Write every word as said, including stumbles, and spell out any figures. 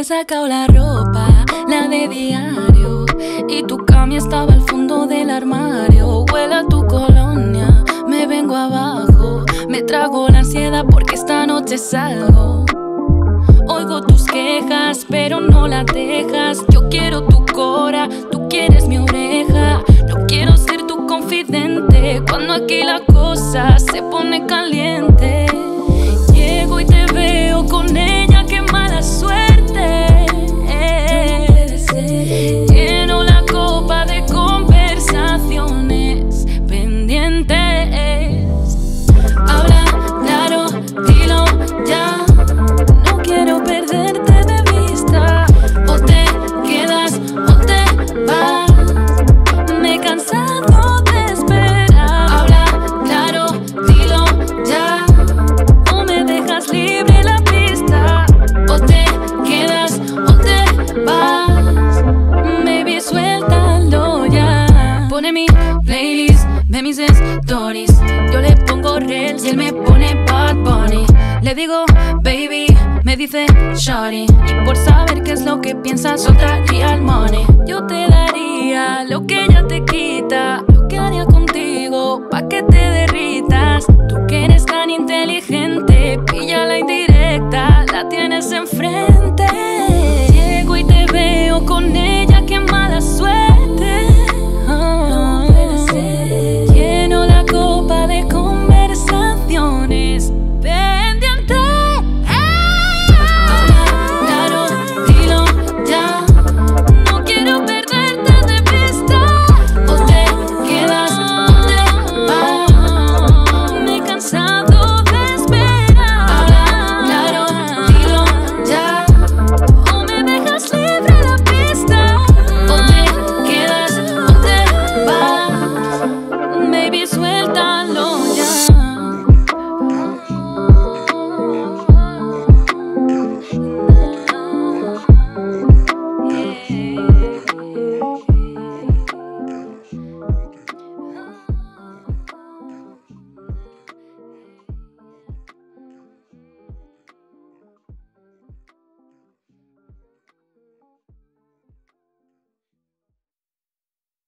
sacado la ropa, la de diario, y tu cami estaba al fondo del armario. Huele a tu colonia, me vengo abajo, me trago la ansiedad porque esta noche salgo. Oigo tus quejas, pero no las dejas. Yo quiero tu cora, tú quieres mi oreja. No quiero ser tu confidente cuando aquí la cosa se pone caliente. Llego y te veo con ella, qué mala suerte. Lleno la copa de conversaciones pendientes. Habla claro, dilo ya. No quiero perderte de vista. O te quedas o te vas. Me he cansado de esperar. Habla claro, dilo ya. O me dejas libre la pista. O te quedas o te vas. Baby, suéltalo ya. Pone mi playlist, ve mis stories. Yo le pongo reels y él me pone Bad Bunny. Le digo baby, me dice shawty, y por saber qué es lo que piensas soltaría el money.